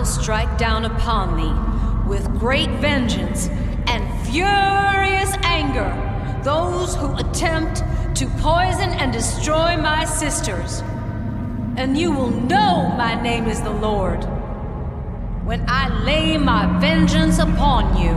will strike down upon thee with great vengeance and furious anger those who attempt to poison and destroy my sisters. And you will know my name is the Lord when I lay my vengeance upon you.